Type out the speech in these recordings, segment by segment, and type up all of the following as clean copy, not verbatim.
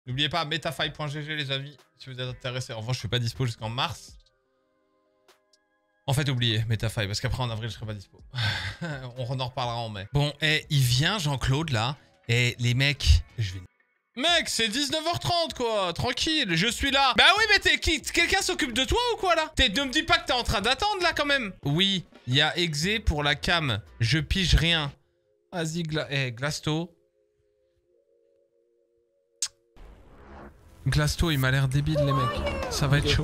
N'oubliez pas, metafy.gg les amis, si vous êtes intéressés. En revanche, je suis pas dispo jusqu'en mars. En fait, oubliez Metafy, parce qu'après en avril, je serai pas dispo. On en reparlera en mai. Bon, et il vient Jean-Claude là, et les mecs, je vais... Mec, c'est 19h30 quoi, tranquille, je suis là. Bah oui, mais quelqu'un s'occupe de toi ou quoi là? Ne me dis pas que t'es en train d'attendre là quand même. Oui, il y a Exé pour la cam, je pige rien. Vas-y, Glasto. Glasto, il m'a l'air débile les mecs, ça va être chaud.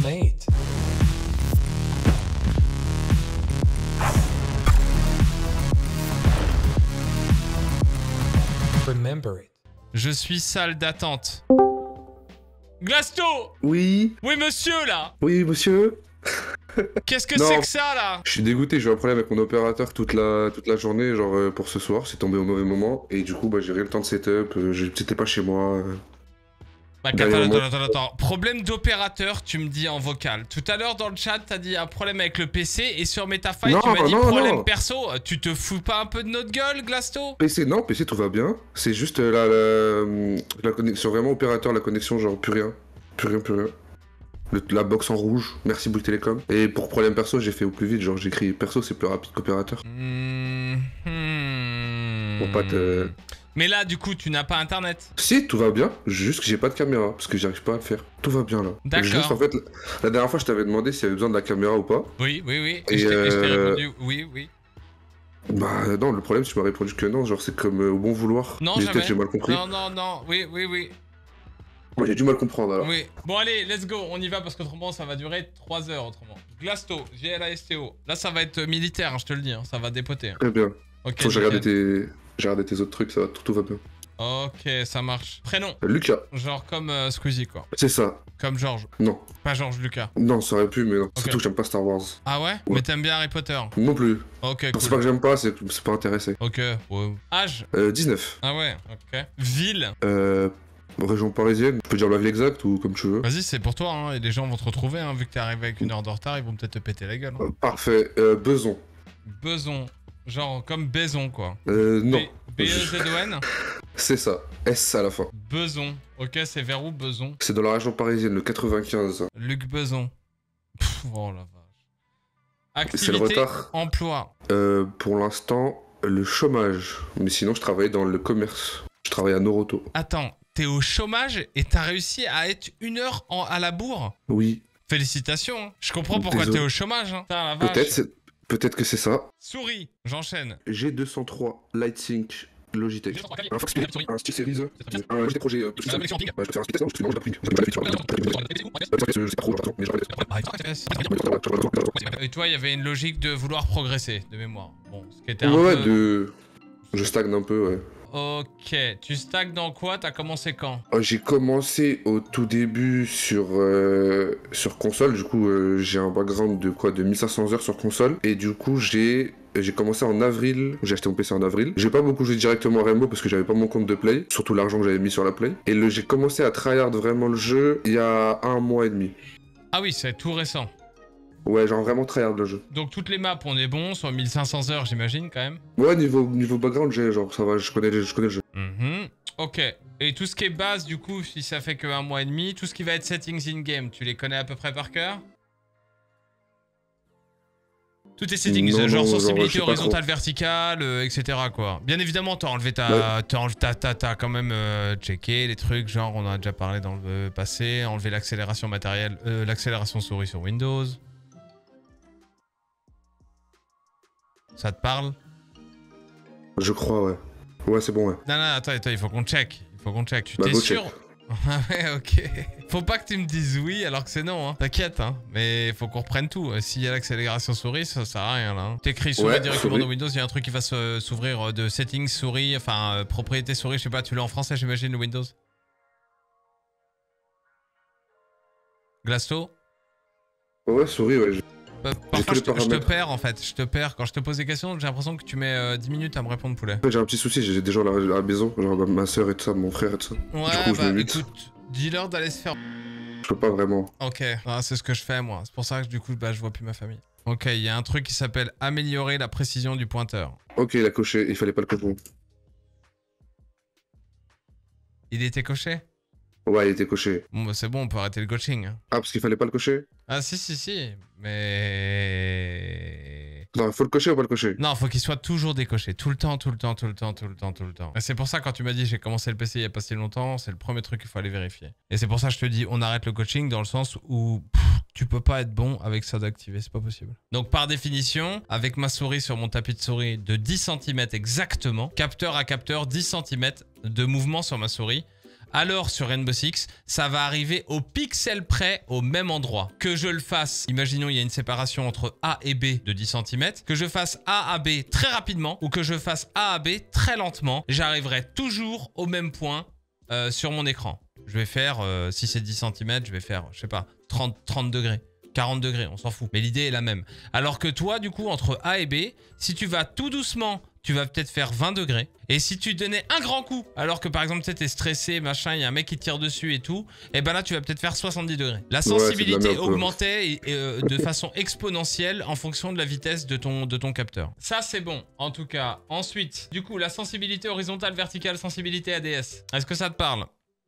Remember it. Je suis salle d'attente. Glasto! Oui. Oui, monsieur, là! Oui, monsieur. Qu'est-ce que Non. c'est que ça, là? Je suis dégoûté, j'ai eu un problème avec mon opérateur toute la journée, genre pour ce soir, c'est tombé au mauvais moment, et du coup, bah, j'ai rien le temps de setup, j'étais pas chez moi. Bah, attends. Problème d'opérateur, tu me dis en vocal. Tout à l'heure, dans le chat, t'as dit un problème avec le PC, et sur Metafy, tu m'as dit problème perso. Tu te fous pas un peu de notre gueule, Glasto? PC, non, PC, tout va bien. C'est juste la connexion, vraiment opérateur, la connexion, genre plus rien. Plus rien. La box en rouge, merci Bouygues Télécom. Et pour problème perso, j'ai fait au plus vite, genre j'ai écrit perso, c'est plus rapide qu'opérateur. Pour pas te... Mais là, du coup, tu n'as pas internet? Si, tout va bien, juste que j'ai pas de caméra, parce que j'arrive pas à le faire. Tout va bien là. D'accord. Juste en fait, la dernière fois, je t'avais demandé s'il y avait besoin de la caméra ou pas. Oui. Et je t'ai répondu oui. Bah non, le problème, tu m'as répondu que non, genre c'est comme au bon vouloir. Non, mais jamais. peut-être j'ai mal compris. Non, oui. Ouais, j'ai du mal comprendre alors. Oui. Bon, allez, let's go, on y va parce qu'autrement, ça va durer 3 heures autrement. Glasto, GLASTO. Là, ça va être militaire, hein, je te le dis, hein, ça va dépoter. Très bien. Ok. Faut que j'ai regardé tes autres trucs, ça va, tout va bien. Ok, ça marche. Prénom? Lucas. Genre comme Squeezie, quoi. C'est ça. Comme Georges. Non. Pas Georges Lucas. Non, ça aurait pu, mais non. Ok. Surtout que j'aime pas Star Wars. Ah ouais? Mais t'aimes bien Harry Potter? Non plus. Ok, C'est cool. pas que j'aime pas, c'est pas intéressé. Ok, ouais. Âge? 19. Ah ouais, ok. Ville? Région parisienne, je peux dire la ville exacte ou comme tu veux. Vas-y, c'est pour toi, hein, et les gens vont te retrouver, hein, vu que t'es arrivé avec 1 heure de retard, ils vont peut-être te péter la gueule. Hein. Parfait. Beson. Beson. Genre comme Baison, quoi. Non. B-E-Z-O-N? C'est ça. S à la fin. Beson. Ok, c'est vers où, Beson? C'est dans la région parisienne, le 95. Luc Beson. Pff, oh la vache. C'est le Activité, retard. emploi. Pour l'instant, le chômage. Mais sinon, je travaille dans le commerce. Je travaille à Noroto. Attends, t'es au chômage et t'as réussi à être 1 heure à la bourre? Oui. Félicitations. Hein. Je comprends pourquoi t'es au chômage. Hein. Putain, la vache. Peut-être que c'est ça. Souris, j'enchaîne. G203, Lightsync, Logitech. Un Fox Spirit, un Steel Series, un Logitech Projet. Je peux faire un split test, non, parce que non, je l'ai pris. Je sais pas trop, mais j'en ai. Et toi, il y avait une logique de vouloir progresser, de mémoire. Bon, ce qui était un peu... Je stagne un peu, ouais. Ok, tu stagnes dans quoi? T'as commencé quand? J'ai commencé au tout début sur console, du coup j'ai un background de 1500 heures sur console, et du coup j'ai commencé en avril, j'ai acheté mon PC en avril. J'ai pas beaucoup joué directement à Rainbow parce que j'avais pas mon compte de Play, surtout l'argent que j'avais mis sur la Play. Et j'ai commencé à tryhard vraiment le jeu il y a 1 mois et demi. Ah oui, c'est tout récent. Ouais, genre vraiment tryhard le jeu. Donc toutes les maps, on est bon, sur 1500 heures j'imagine quand même. Ouais, niveau background, genre ça va, je connais le jeu. Ok. Et tout ce qui est base, du coup, si ça fait que 1 mois et demi, tout ce qui va être settings in-game, tu les connais à peu près par cœur? Tous tes settings, genre sensibilité horizontale, verticale, etc. quoi. Bien évidemment, t'as enlevé t'as quand même checké les trucs, genre on en a déjà parlé dans le passé, enlevé l'accélération matérielle, l'accélération souris sur Windows. Ça te parle? Je crois, ouais. Ouais, c'est bon, ouais. Non, attends, il faut qu'on check. Tu bah, t'es sûr? Ah ouais, ok. Faut pas que tu me dises oui alors que c'est non, hein. T'inquiète, hein. Mais faut qu'on reprenne tout. S'il y a l'accélération souris, ça sert à rien, là. Hein. T'écris souris directement dans Windows, il y a un truc qui va s'ouvrir de settings souris, enfin, propriété souris, je sais pas, tu l'as en français, j'imagine, le Windows. Glasto? Ouais, souris, ouais. Parfois, je te perds en fait. Je te perds. Quand je te pose des questions, j'ai l'impression que tu mets 10 minutes à me répondre, poulet. En fait, j'ai un petit souci, j'ai des gens à la maison, genre ma soeur et tout ça, mon frère et tout ça. Ouais, du coup, je me mute. Écoute, dis-leur d'aller se faire. Je peux pas vraiment. Ok, c'est ce que je fais moi. C'est pour ça que du coup, je vois plus ma famille. Ok, il y a un truc qui s'appelle améliorer la précision du pointeur. Ok, il a coché, il fallait pas le cocher. Il était coché? Ouais, il était coché. Bon, bah, c'est bon, on peut arrêter le coaching. Hein. Ah, parce qu'il fallait pas le cocher? Ah, si. Mais... Non, faut le cocher ou pas le cocher? Non, faut qu'il soit toujours décoché. Tout le temps. Et c'est pour ça, quand tu m'as dit j'ai commencé le PC il y a pas si longtemps, c'est le premier truc qu'il faut aller vérifier. Et c'est pour ça que je te dis, on arrête le coaching dans le sens où tu peux pas être bon avec ça d'activer, c'est pas possible. Donc par définition, avec ma souris sur mon tapis de souris de 10 cm exactement, capteur à capteur, 10 cm de mouvement sur ma souris, alors sur Rainbow Six, ça va arriver au pixel près au même endroit. Que je le fasse, imaginons il y a une séparation entre A et B de 10 cm, que je fasse A à B très rapidement ou que je fasse A à B très lentement, j'arriverai toujours au même point sur mon écran. Je vais faire, si c'est 10 cm, je vais faire, je sais pas, 30 degrés. 40 degrés, on s'en fout. Mais l'idée est la même. Alors que toi, du coup, entre A et B, si tu vas tout doucement, tu vas peut-être faire 20 degrés. Et si tu donnais un grand coup, alors que par exemple, tu sais, t'es stressé, machin, il y a un mec qui te tire dessus et tout, et ben là, tu vas peut-être faire 70 degrés. La sensibilité augmentait de façon exponentielle en fonction de la vitesse de ton capteur. Ça, c'est bon, en tout cas. Ensuite, du coup, la sensibilité horizontale, verticale, sensibilité ADS. Est-ce que ça te parle ?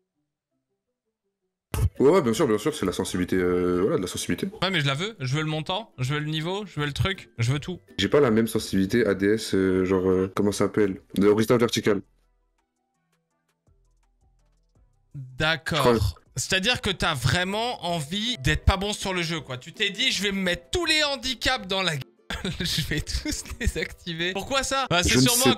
Ouais, bien sûr, c'est la sensibilité, voilà, de la sensibilité. Ouais, mais je la veux. Je veux le montant, je veux le niveau, je veux le truc, je veux tout. J'ai pas la même sensibilité ADS, comment ça s'appelle? De horizontal vertical. D'accord. C'est-à-dire que t'as vraiment envie d'être pas bon sur le jeu, quoi. Tu t'es dit, je vais me mettre tous les handicaps dans la gueule. Je vais tous les activer. Pourquoi ça? Bah, c'est sûrement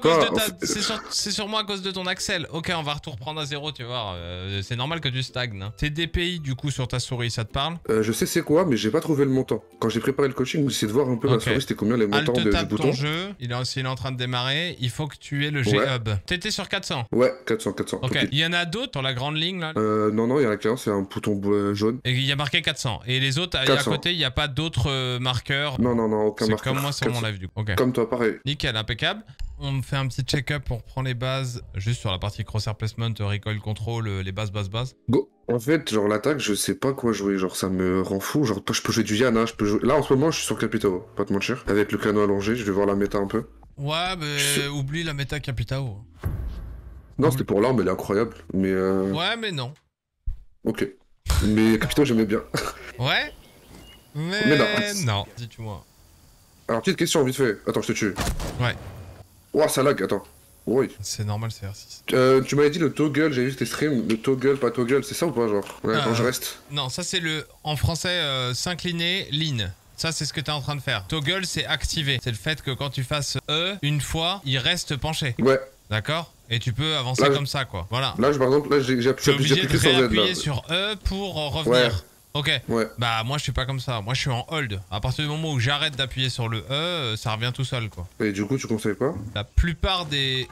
à cause de ton Axel. Ok, on va tout reprendre à zéro, tu vois. C'est normal que tu stagnes. Hein. Tes DPI, du coup, sur ta souris, ça te parle? Je sais c'est quoi, mais j'ai pas trouvé le montant. Quand j'ai préparé le coaching, j'ai essayé de voir un peu ma souris, c'était combien les montants du bouton. Ton jeu, il est en train de démarrer. Il faut que tu aies le G-Hub. T'étais sur 400? Ouais, 400. Ok. Il y en a d'autres sur la grande ligne, là? Non, il y en a qu'un, c'est un bouton jaune. Et il y a marqué 400. Et les autres, à côté, il n'y a pas d'autres marqueurs? Non, aucun marqueur. C'est comme moi sur mon live, du coup. Okay. Comme toi, pareil. Nickel, impeccable. On fait un petit check-up pour prendre les bases, juste sur la partie crosshair placement, recoil control, les bases. Go. En fait, genre l'attaque, je sais pas quoi jouer, genre ça me rend fou. Genre je peux jouer du Yana, je peux jouer... Là en ce moment, je suis sur Capitao, pas te mentir. Avec le canon allongé, je vais voir la méta un peu. Ouais, mais oublie la méta Capitao. Non, c'était pour l'arme, elle est incroyable, mais Ouais, mais non. Ok. Mais Capitao, j'aimais bien. Ouais. Mais non. Dis-tu-moi. Alors, petite question, vite fait. Attends, je te tue. Ouais. Ouah, ça lag, attends. Oui. C'est normal, c'est R6. Tu m'avais dit le toggle, j'ai vu tes streams, le toggle, pas toggle, c'est ça ou pas, genre? Ouais, quand je reste. Non, ça c'est en français, s'incliner, lean. Ça, c'est ce que tu es en train de faire. Toggle, c'est activer. C'est le fait que quand tu fasses E, une fois, il reste penché. Ouais. D'accord? Et tu peux avancer comme ça, quoi. Voilà. Là, par exemple, j'ai appuyé sur Z. Appuyer sur E pour revenir. Ouais. Ok. Ouais. Bah moi je suis pas comme ça. Moi je suis en hold. À partir du moment où j'arrête d'appuyer sur le E, ça revient tout seul, quoi. Et du coup, tu conseilles pas? La plupart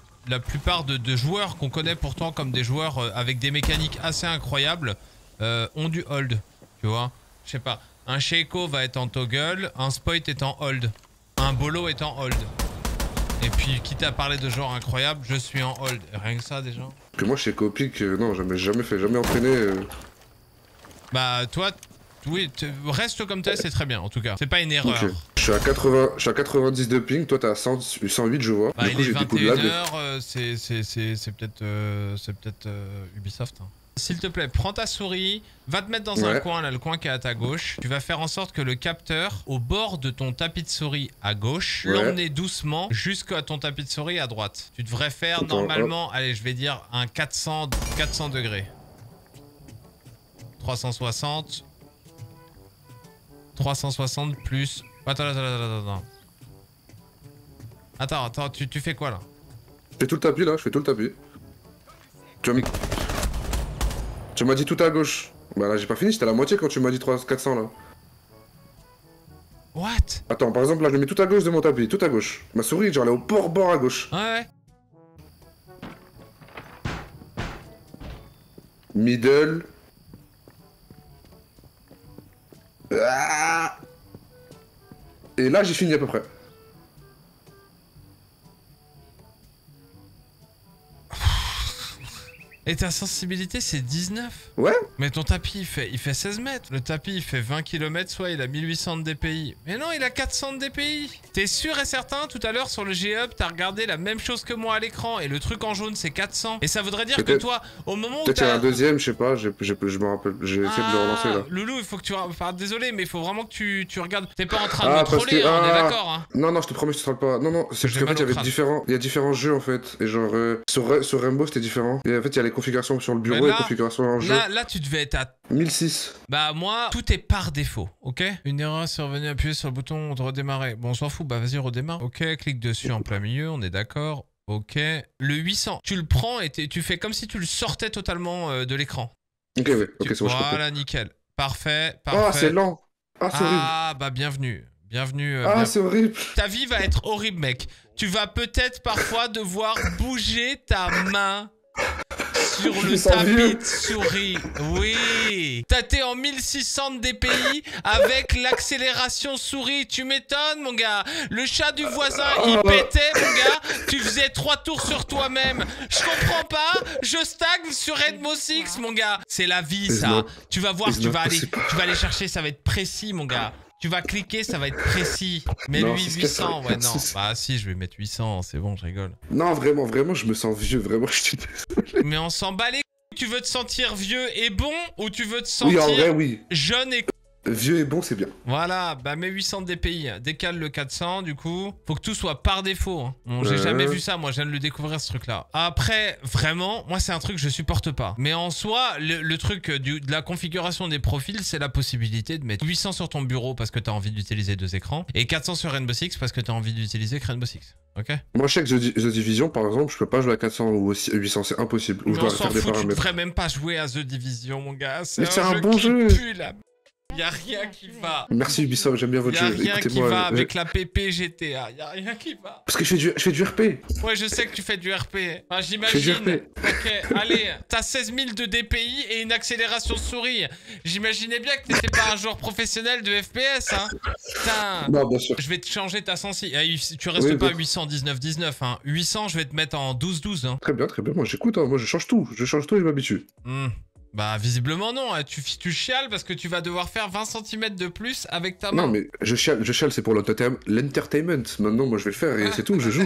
de joueurs qu'on connaît pourtant comme des joueurs avec des mécaniques assez incroyables ont du hold. Tu vois? Je sais pas. Un Sheiko va être en toggle, un Spoit est en hold, un Bolo est en hold. Et puis, quitte à parler de joueurs incroyables, je suis en hold. Rien que ça déjà. Que moi, chez Copic, non, jamais fait, jamais entraîné. Bah, toi, oui, reste comme t'es, c'est très bien en tout cas. C'est pas une erreur. Okay. Je suis à 90 de ping, toi t'as 108, je vois. Bah, du coup, il est j'ai des coups de lag. 21h, c'est peut-être Ubisoft. Hein. S'il te plaît, prends ta souris, va te mettre dans un coin, là, le coin qui est à ta gauche. Tu vas faire en sorte que le capteur, au bord de ton tapis de souris à gauche, l'emmener doucement jusqu'à ton tapis de souris à droite. Tu devrais faire normalement, allez, je vais dire un 400 degrés. 360 plus... Attends, tu fais quoi là? Je fais tout le tapis là, je fais tout le tapis. Tu m'as dit tout à gauche. Bah là j'ai pas fini, j'étais à la moitié quand tu m'as dit 400 là. What? Attends, par exemple là je le mets tout à gauche de mon tapis, tout à gauche. Ma souris genre elle est au bord à gauche. Ouais. Middle. Ah. Et là j'ai fini à peu près. Et ta sensibilité, c'est 19. Ouais. Mais ton tapis, il fait 16 mètres. Le tapis, il fait 20 km, soit il a 1800 de DPI. Mais non, il a 400 de DPI. T'es sûr et certain, tout à l'heure, sur le G-Hub, t'as regardé la même chose que moi à l'écran. Et le truc en jaune, c'est 400. Et ça voudrait dire que toi, au moment où peut-être il y a t'as... un deuxième, je sais pas, je me rappelle. J'ai essayé de le relancer là. Loulou, il faut que tu... Enfin, désolé, mais il faut vraiment que tu regardes. T'es pas en train de me Parce troller, que... on est d'accord, hein. Non, je te promets, je te troll pas. Non, c'est parce qu'en fait, il y a différents jeux en fait. Et genre, sur Rainbow, c'était différent. Et en fait, il y a les configurations sur le bureau et les configurations en jeu. Là, tu devais être à 1006. Bah moi, tout est par défaut, ok? Une erreur survenue, appuyer sur le bouton de redémarrer. Bon, on s'en fout, bah vas-y, redémarre. Ok, clique dessus en plein milieu, on est d'accord. Ok. Le 800, tu le prends et tu fais comme si tu le sortais totalement de l'écran. Ok, ouais, ok, c'est bon, je comprends. Voilà, nickel. Parfait. Ah, c'est lent. Ah, c'est horrible. Ah, bah bienvenue. C'est horrible. Ta vie va être horrible, mec. Tu vas peut-être parfois devoir bouger ta main sur le tapis de souris. Oui. T'es en 1600 de DPI avec l'accélération souris. Tu m'étonnes, mon gars. Le chat du voisin, il pétait, mon gars. Tu faisais 3 tours sur toi-même. Je comprends pas. Je stagne sur Rainbow Six, mon gars. C'est la vie, ça. Tu vas voir, tu vas aller chercher, ça va être précis, mon gars. Tu vas cliquer, ça va être précis. Mais lui, 800, ouais, non. Bah si, je vais mettre 800, c'est bon, je rigole. Non, vraiment, je me sens vieux, vraiment, je suis désolé. Mais on s'en bat les... Tu veux te sentir vieux et bon ou tu veux te sentir jeune et... Vieux et bon, c'est bien. Voilà, bah mets 800 de DPI, décale le 400 du coup. Faut que tout soit par défaut. Hein. Bon, j'ai jamais vu ça, moi je viens de le découvrir ce truc-là. Après, vraiment, moi c'est un truc que je supporte pas. Mais en soi, le truc de la configuration des profils, c'est la possibilité de mettre 800 sur ton bureau parce que t'as envie d'utiliser 2 écrans et 400 sur Rainbow Six parce que t'as envie d'utiliser Rainbow Six. Ok. Moi je sais que The Division par exemple, je peux pas jouer à 400 ou 800, c'est impossible. Ou je dois faire des paramètres. Tu devrais même pas jouer à The Division, mon gars. Mais c'est un bon jeu. Y'a rien qui va. Merci Ubisoft, j'aime bien votre jeu. Y'a rien qui va avec la PP GTA. Y'a rien qui va. Parce que je fais du RP. Ouais, je sais que tu fais du RP. Enfin, j'imagine. Ok, allez. T'as 16 000 de DPI et une accélération souris. J'imaginais bien que t'étais pas un joueur professionnel de FPS, hein. Putain. Non, bien sûr. Je vais te changer ta sensi. Tu restes pas 819-19, hein. 800, je vais te mettre en 12-12, hein. Très bien. Moi, j'écoute, hein. Moi, je change tout et je m'habitue. Bah visiblement non, tu chiales parce que tu vas devoir faire 20 cm de plus avec ta main. Non mais je chiale c'est pour l'entertainment. Maintenant moi je vais le faire et c'est tout, je joue.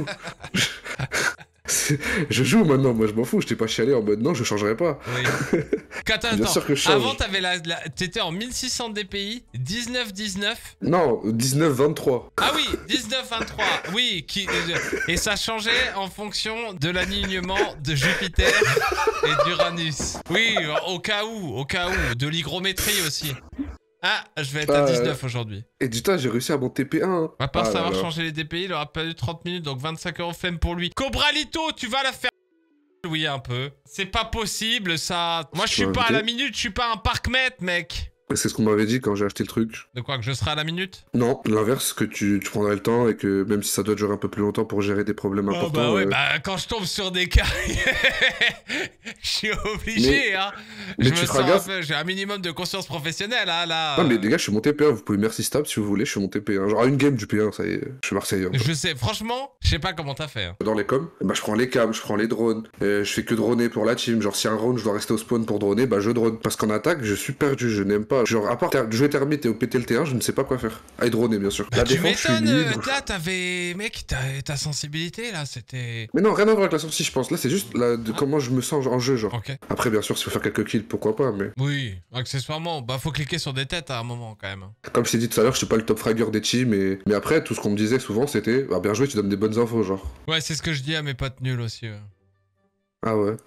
Je joue maintenant, moi je m'en fous, je t'ai pas chialé en mode non je changerai pas. Oui. Attends, bien sûr que je change. Avant t'étais en 1600 DPI, 19-19. Non, 19-23. Ah oui, 19-23, oui, et ça changeait en fonction de l'alignement de Jupiter et d'Uranus. Oui, au cas où, de l'hygrométrie aussi. Ah, je vais être à 19 aujourd'hui. Et dis-toi, j'ai réussi à mon TP1. À part savoir changer les DPI, il aura perdu 30 minutes, donc 25 € flemme pour lui. Cobralito, tu vas la faire... Oui, un peu. C'est pas possible, ça. Moi, je suis pas à la minute, je suis pas un parc-mètre, mec. C'est ce qu'on m'avait dit quand j'ai acheté le truc. De quoi, que je serai à la minute? Non, l'inverse, que tu prendrais le temps et que même si ça doit durer un peu plus longtemps pour gérer des problèmes importants... Bah ouais, bah quand je tombe sur des cas, je suis obligé, hein. Mais tu feras gaffe. J'ai un minimum de conscience professionnelle, hein, là. Non mais les gars, je suis mon TP1, vous pouvez merci stable si vous voulez, je suis mon TP1. Genre à une game du P1, ça y est, je suis Marseillais. Je sais, franchement, je sais pas comment t'as fait. Hein. Dans les coms, bah je prends les cams, je prends les drones, je fais que droner pour la team, genre si un round je dois rester au spawn pour droner, bah je drone. Parce qu'en attaque, je suis perdu, je n'aime pas. Genre à part jouer termite et au péter le T1, je ne sais pas quoi faire. Ah, et droner bien sûr. Bah, tu m'étonnes, là t'avais... Mec, ta sensibilité là, c'était... Mais non, rien à voir avec la sortie je pense, là c'est juste comment je me sens en jeu genre. Okay. Après bien sûr, s'il faut faire quelques kills, pourquoi pas, mais... Oui, accessoirement, bah faut cliquer sur des têtes à un moment quand même. Comme je t'ai dit tout à l'heure, je suis pas le top fragger des teams, mais après, tout ce qu'on me disait souvent c'était, bah bien joué, tu donnes des bonnes infos genre. Ouais, c'est ce que je dis à mes potes nuls aussi. Ouais. Ah ouais.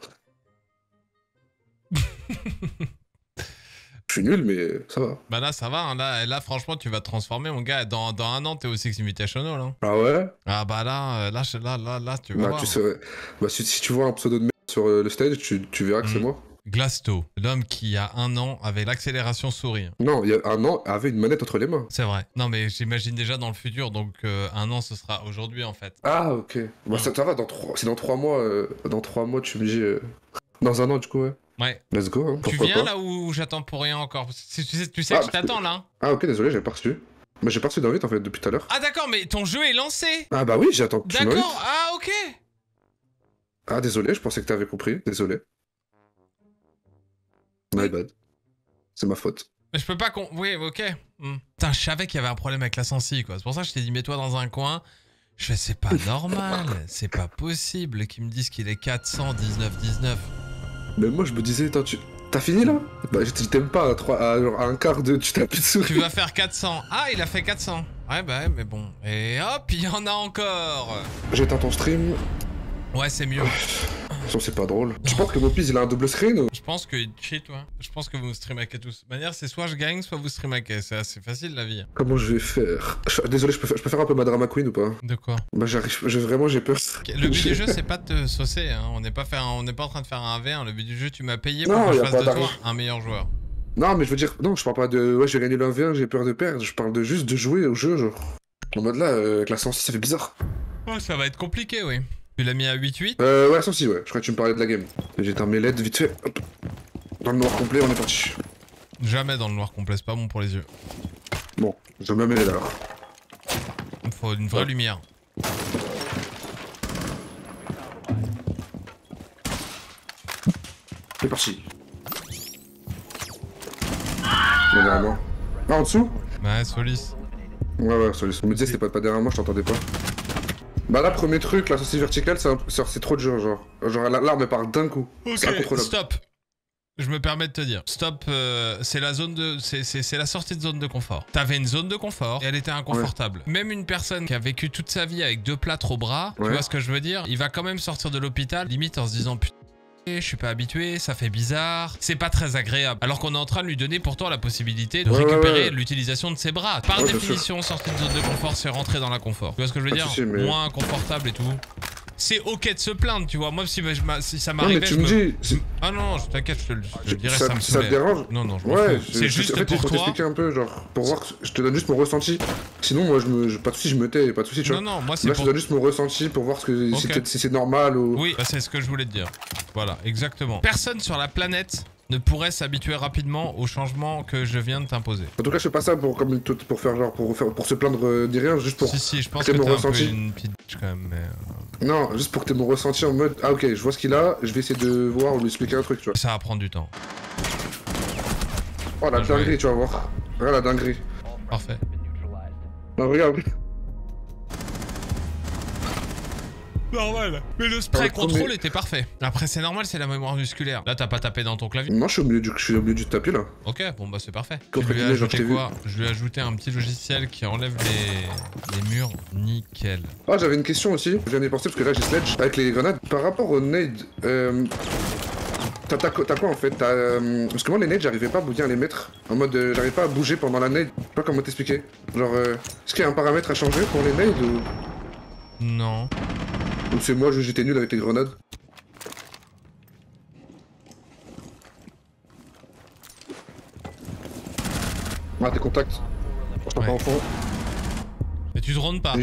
Je suis nul, mais ça va. Bah là, ça va. Hein. Là, franchement, tu vas te transformer, mon gars. Dans un an, t'es au Six Invitational. Hein. Ah ouais? Ah bah là, tu vas voir. Tu saurais... Bah si tu vois un pseudo de merde sur le stage, tu verras que c'est moi. Glasto, l'homme qui, il y a un an, avait l'accélération souris. Non, il y a un an, avait une manette entre les mains. C'est vrai. Non, mais j'imagine déjà dans le futur, donc un an, ce sera aujourd'hui, en fait. Ah, ok. Bah ça va, c'est dans 3 mois. Dans 3 mois, tu me dis... Dans un an, du coup, ouais. Ouais. Let's go, hein, tu viens là où j'attends pour rien encore? Tu sais que je t'attends là. Hein. Ah ok, désolé, j'avais pas reçu. Mais j'ai pas reçu d'invite en fait depuis tout à l'heure. Ah d'accord, mais ton jeu est lancé. Ah bah oui, j'attends. D'accord, ah ok. Ah désolé, je pensais que t'avais compris, désolé. My bad. C'est ma faute. Mais je peux pas Oui, ok. Putain, je savais qu'il y avait un problème avec la sensi, quoi. C'est pour ça que je t'ai dit, mets-toi dans un coin. Je fais, c'est pas normal. C'est pas possible qu'ils me disent qu'il est 419,19. Mais moi, je me disais, attends, t'as fini là? Bah, je t'aime pas genre, à un quart de. Tu tapis dessus. Tu vas faire 400. Ah, il a fait 400. Ouais, bah, ouais, mais bon. Et hop, il y en a encore. J'éteins ton stream. Ouais, c'est mieux. Sinon, c'est pas drôle. Tu penses que Mopis, il a un double screen ou... Je pense qu'il cheat, ouais. Je pense que vous streamhackez tous. De manière, c'est soit je gagne, soit vous streamhackez. C'est assez facile la vie. Comment je vais faire? Désolé, je peux faire un peu ma drama queen ou pas? De quoi? Bah, vraiment, j'ai peur. Le but du jeu, c'est pas de te saucer. Hein. On n'est pas en train de faire un 1v1. Le but du jeu, tu m'as payé pour que je fasse de toi un meilleur joueur. Non, mais je veux dire, non, je parle pas de. Ouais, je vais gagner le 1v1, j'ai peur de perdre. Je parle juste de jouer au jeu, genre. En mode là, avec la sensi, ça fait bizarre. Ouais, ça va être compliqué, oui. Tu l'as mis à 8-8? Ouais, sensi, ouais. Je crois que tu me parlais de la game. J'éteins mes LED vite fait. Hop. Dans le noir complet, on est parti. Jamais dans le noir complet, c'est pas bon pour les yeux. Bon, je me mets les LED alors. Il faut une vraie lumière. C'est parti. Là, derrière moi. Ah, en dessous? Ouais, Solis. Ouais, Solis. On me disait c'était pas derrière moi, je t'entendais pas. Bah là, premier truc, la sensi verticale, c'est trop dur, genre. Genre l'arme part d'un coup. Ok, stop. Je me permets de te dire, stop, c'est la zone de, c'est la sortie de zone de confort. T'avais une zone de confort et elle était inconfortable. Ouais. Même une personne qui a vécu toute sa vie avec 2 plâtres au bras, tu vois ce que je veux dire, il va quand même sortir de l'hôpital, limite en se disant putain. Je suis pas habitué, ça fait bizarre, c'est pas très agréable. Alors qu'on est en train de lui donner pourtant la possibilité de récupérer l'utilisation de ses bras. Par définition, sortir de zone de confort, c'est rentrer dans l'inconfort. Tu vois ce que je veux dire? Moins inconfortable et tout. C'est ok de se plaindre, tu vois. Moi, si ça m'arrivait, je me dis... Ah non, t'inquiète, je dirais ça me saoulait. Ça te dérange? Non, je m'en fous. C'est juste en fait, pour toi. T'expliquer un peu, genre, pour voir, je te donne juste mon ressenti. Sinon, moi, pas de soucis, je me tais, pas de soucis, tu vois. Non, moi, c'est là, je te donne juste mon ressenti pour voir si c'est normal ou... Oui, bah, c'est ce que je voulais te dire. Voilà, exactement. Personne sur la planète ne pourrait s'habituer rapidement au changement que je viens de t'imposer. En tout cas, je fais pas ça pour faire genre pour se plaindre de rien, juste pour si, je pense que t'as un peu une petite bitch quand même, mais... Non, juste pour que t'aies mon ressenti en mode ah ok, je vois ce qu'il a, je vais essayer de voir ou lui expliquer un truc, tu vois. Ça va prendre du temps. Oh la dinguerie, tu vas voir. Regarde la dinguerie. Parfait. Non, regarde. Normal. Mais le spray contrôle était parfait. Après, c'est normal, c'est la mémoire musculaire. Là, t'as pas tapé dans ton clavier? Non, je suis au milieu du tapis là. Ok, bon bah c'est parfait. Je lui ai ajouté quoi? Je lui ai ajouté un petit logiciel qui enlève les murs. Nickel. Ah, j'avais une question aussi. Je viens d'y penser parce que là j'ai sledge avec les grenades. Par rapport aux nades, t'as quoi en fait? Parce que moi les nades, j'arrivais pas bien à les mettre. En mode, j'arrivais pas à bouger pendant la nade. Je sais pas comment t'expliquer. Genre, est-ce qu'il y a un paramètre à changer pour les nades ou... Non. Ou c'est moi, j'étais nul avec les grenades. Ah, tes contacts. Je t'en pas en fond. Mais tu drones pas?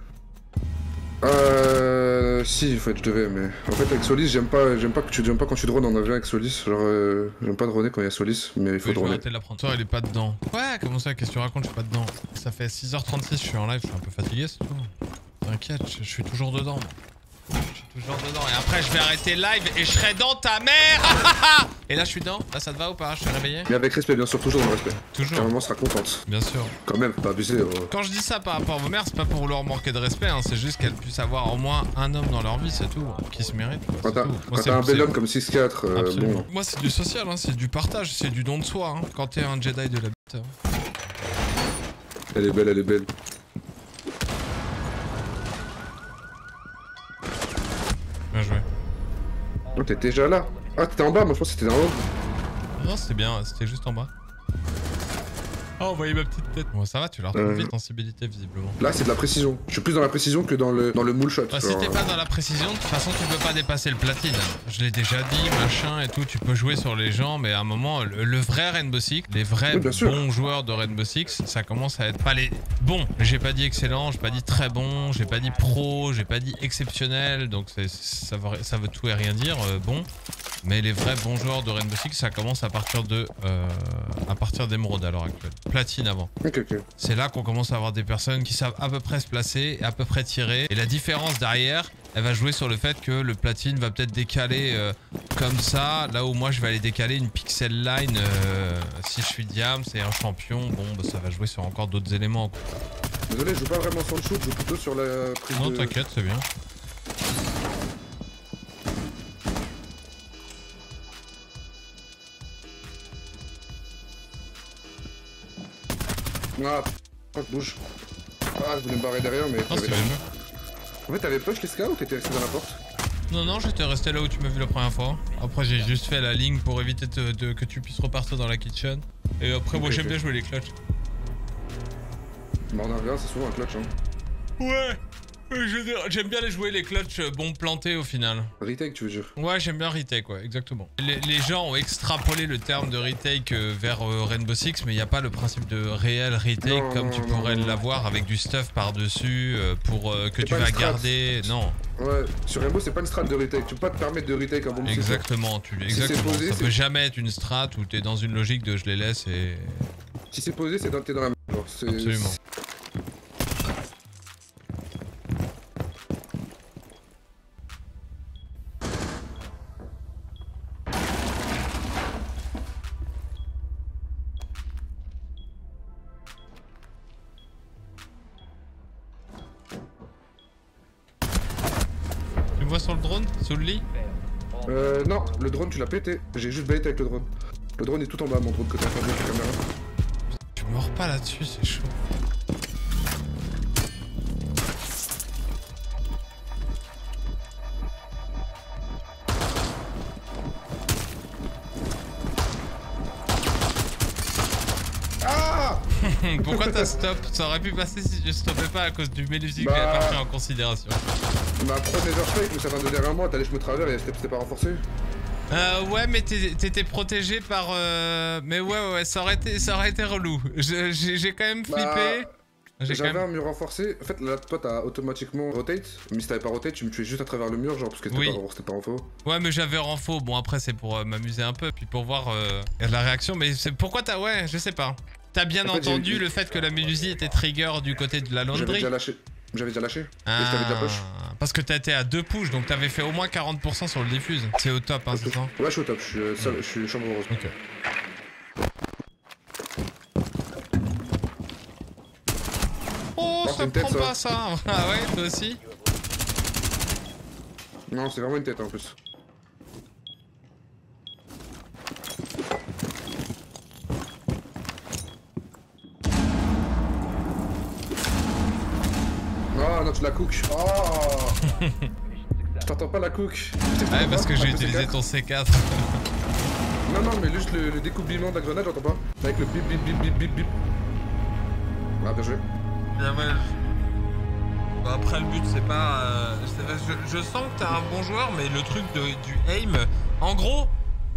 Si, en fait, je devais, mais... En fait, avec Solis, j'aime pas quand tu drones en avion avec Solis. Genre, j'aime pas droner quand il y a Solis, mais il faut droner. Arrêter de l'apprendre. Toi, il est pas dedans. Ouais, comment ça, qu'est-ce que tu racontes? Je suis pas dedans. Ça fait 6h36, je suis en live, je suis un peu fatigué, c'est tout. T'inquiète, je suis toujours dedans. Je suis toujours dedans et après je vais arrêter live et je serai dans ta mère. Et là je suis dedans. Là ça te va ou pas? Je suis réveillé? Mais avec respect, bien sûr, toujours dans le respect. Toujours. Ta maman sera contente. Bien sûr. Quand même, faut pas abuser. Quand je dis ça par rapport à vos mères, c'est pas pour leur manquer de respect, hein. C'est juste qu'elles puissent avoir au moins un homme dans leur vie, c'est tout. Qui se mérite. Quand t'as un bel homme comme 6-4, bon. Moi c'est du social, hein. C'est du partage, c'est du don de soi, hein. Quand t'es un Jedi de la bite. Elle est belle, elle est belle. Bien joué. Oh, t'es déjà là? Ah, t'étais en bas, moi je pense que c'était en haut. Non, c'était bien, c'était juste en bas. Oh, vous voyez ma petite tête. Bon, ça va, tu l'as retrouvé vite en sensibilité, visiblement. Là, c'est de la précision. Je suis plus dans la précision que dans le moule shot. Bah, si t'es pas dans la précision, de toute façon, tu peux pas dépasser le platine. Je l'ai déjà dit, machin et tout. Tu peux jouer sur les gens, mais à un moment, le vrai Rainbow Six, les vrais bons joueurs de Rainbow Six, ça commence à être pas les bons. J'ai pas dit excellent, j'ai pas dit très bon, j'ai pas dit pro, j'ai pas dit exceptionnel. Donc ça veut tout et rien dire. Bon. Mais les vrais bons joueurs de Rainbow Six, ça commence à partir d'émeraude à l'heure actuelle. Platine avant. Ok. C'est là qu'on commence à avoir des personnes qui savent à peu près se placer et à peu près tirer. Et la différence derrière, elle va jouer sur le fait que le platine va peut-être décaler comme ça, là où moi je vais aller décaler une pixel line. Si je suis diam, c'est un champion. Bon, bah, ça va jouer sur encore d'autres éléments. Quoi. Désolé, je joue pas vraiment sur le shoot, je joue plutôt sur la prise Non, de... t'inquiète, c'est bien. Ah, je bouge. Ah, je voulais me barrer derrière, mais... Non, c'est bien. En fait, t'avais push les ska ou t'étais resté dans la porte? Non, non, j'étais resté là où tu m'as vu la première fois. Après, j'ai juste fait la ligne pour éviter que tu puisses repartir dans la kitchen. Et après, moi, j'aime bien jouer les clutches. Bah, on a regardé, c'est souvent un clutch, hein. Ouais, j'aime bien les jouer les clutches bon plantés au final. Retake, tu veux dire? Ouais, j'aime bien retake, ouais, exactement. Les gens ont extrapolé le terme de retake vers Rainbow Six, mais il n'y a pas le principe de réel retake non, comme non, tu non, pourrais non. l'avoir avec du stuff par-dessus pour que tu pas vas une strat. garder. Non. Ouais, sur Rainbow, c'est pas une strat de retake. Tu peux pas te permettre de retake un bon Exactement, exactement. posé, Ça peut jamais être une strat où t'es dans une logique de je les laisse et... Si c'est posé, c'est t'es dans la merde. Absolument. Tu me vois sur le drone? Sous le lit? Non, le drone, tu l'as pété. J'ai juste bait avec le drone. Le drone est tout en bas, mon drone, côté inférieur de la caméra. Tu mords pas là-dessus, c'est chaud. Ah Pourquoi t'as stop? Ça aurait pu passer si je stoppais pas à cause du mélusique que j'avais pas pris en considération. Ma pro Neverfake, mais ça vient de derrière moi, t'allais je me travers et c'était pas renforcé. Ouais, mais t'étais protégé par... Mais ouais, ça aurait été relou. J'ai quand même flippé. J'avais un mur renforcé. En fait, là, toi, t'as automatiquement rotate. Mais si t'avais pas rotate, tu me tuais juste à travers le mur, genre, parce que c'était pas renfo. Ouais, mais j'avais renfo. Bon, après, c'est pour m'amuser un peu, puis pour voir la réaction. Mais c'est pourquoi t'as... Ouais, je sais pas. T'as bien entendu le fait que la mélusie était trigger du côté de la laundry? J'avais déjà lâché. Ah, et je t'avais déjà push. Parce que t'étais à 2 push, donc t'avais fait au moins 40% sur le diffuse. C'est au top, hein, c'est ça? Ouais, je suis au top, je suis chambre rose. Ok. Oh, ça prend pas ça. Ah ouais, toi aussi? Non, c'est vraiment une tête en plus. Oh non, tu la cook. Oh je t'entends pas la cook. Ouais, parce que j'ai utilisé ton C4. Non, non, mais juste le découplement de la grenade, j'entends pas. Avec le bip bip bip bip bip bip. Ah, bien joué. Bien ouais. Bah après le but c'est pas... je sens que t'es un bon joueur, mais le truc du aim... En gros...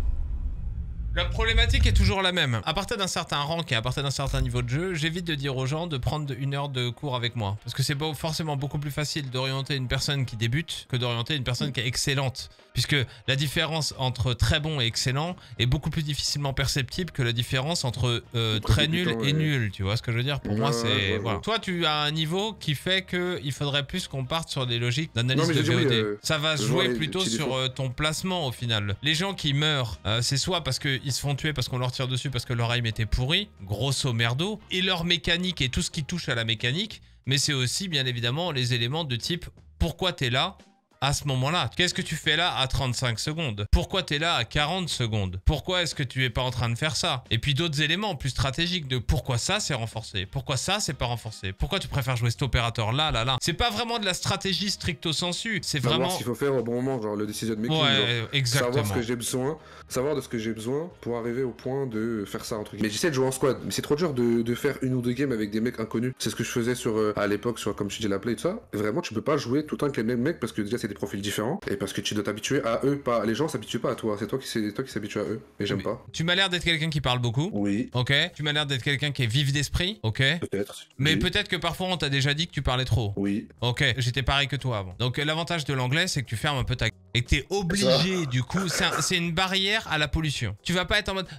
La problématique est toujours la même. À partir d'un certain rank et à partir d'un certain niveau de jeu, j'évite de dire aux gens de prendre 1 heure de cours avec moi. Parce que c'est forcément beaucoup plus facile d'orienter une personne qui débute que d'orienter une personne qui est excellente. Puisque la différence entre très bon et excellent est beaucoup plus difficilement perceptible que la différence entre très nul et nul. Tu vois ce que je veux dire? Pour moi, c'est... Voilà. Toi, tu as un niveau qui fait qu'il faudrait plus qu'on parte sur des logiques d'analyse de VOD. Ça va se jouer plutôt sur ton placement au final. Les gens qui meurent, c'est soit parce qu'ils se font tuer parce qu'on leur tire dessus parce que leur aim était pourri, grosso merdo, et leur mécanique et tout ce qui touche à la mécanique, mais c'est aussi bien évidemment les éléments de type pourquoi t'es là à ce moment-là. Qu'est-ce que tu fais là à 35 secondes? Pourquoi t'es là à 40 secondes? Pourquoi est-ce que tu es pas en train de faire ça? Et puis d'autres éléments plus stratégiques de pourquoi ça c'est renforcé? Pourquoi ça c'est pas renforcé? Pourquoi tu préfères jouer cet opérateur là, là, là? C'est pas vraiment de la stratégie stricto sensu. C'est vraiment... Savoir ce qu'il faut faire au bon moment, genre le decision making. Ouais, genre, exactement. Savoir ce que j'ai besoin, savoir de ce que j'ai besoin pour arriver au point de faire ça, entre guillemets. Mais j'essaie de jouer en squad, mais c'est trop dur de faire 1 ou 2 games avec des mecs inconnus. C'est ce que je faisais à l'époque sur, comme je dis, la play et tout ça. Et vraiment, tu peux pas jouer tout le temps avec les mêmes mecs parce que déjà c'est des profils différents. Et parce que tu dois t'habituer à eux, pas les gens s'habituent pas à toi, c'est toi qui s'habitue à eux. Et j'aime pas. Tu m'as l'air d'être quelqu'un qui parle beaucoup. Oui. Ok. Tu m'as l'air d'être quelqu'un qui est vif d'esprit. Ok. Peut-être. Mais oui. peut-être que parfois on t'a déjà dit que tu parlais trop. Oui. Ok. J'étais pareil que toi avant. Donc l'avantage de l'anglais, c'est que tu fermes un peu ta... Et que t'es obligé, du coup, c'est une barrière à la pollution. Tu vas pas être en mode...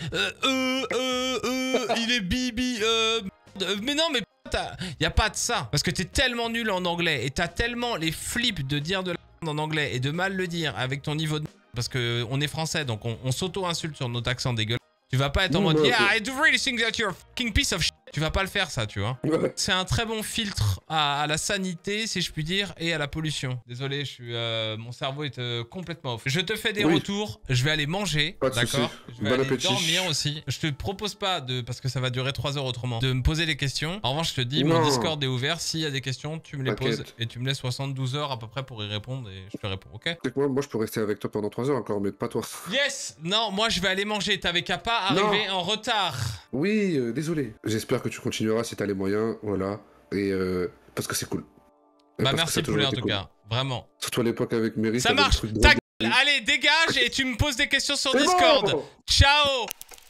il est bibi... mais non, mais... Y a pas de ça. Parce que t'es tellement nul en anglais et t'as tellement les flips de dire de la en anglais et de mal le dire avec ton niveau de Parce que on est français, donc on s'auto-insulte sur notre accent dégueulasse. Tu vas pas être en Non, mode non, yeah, I do really think that you're a fucking piece of shit. Tu vas pas le faire ça, tu vois. Ouais. C'est un très bon filtre à la sanité, si je puis dire, et à la pollution. Désolé, je suis, mon cerveau est complètement off. Je te fais des retours, je vais aller manger, Pas de d'accord. soucis. Je vais Bon aller appétit. dormir aussi. Je te propose pas, parce que ça va durer 3 heures autrement, de me poser des questions. En revanche, je te dis, mon Non. Discord est ouvert. S'il y a des questions, tu me les poses. T'inquiète. Et tu me laisses 72 heures à peu près pour y répondre, et je te réponds, ok? C'est que moi, je peux rester avec toi pendant 3 heures encore, mais pas toi. Yes! Non, moi je vais aller manger. T'avais qu'à pas arriver en retard. Oui, désolé. J'espère que tu continueras si t'as les moyens, voilà. Et parce que c'est cool. Et Bah parce que merci ça a toujours poulet en été tout cool. cas, vraiment. Surtout à l'époque avec Mary. Ça t'avais des marche. trucs Ta drôles. gueule. Allez, dégage et tu me poses des questions sur C'est Discord. bon. Ciao.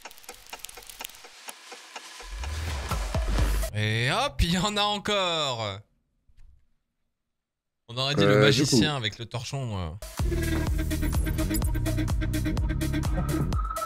Et hop, il y en a encore. On aurait dit le Du magicien coup. avec le torchon.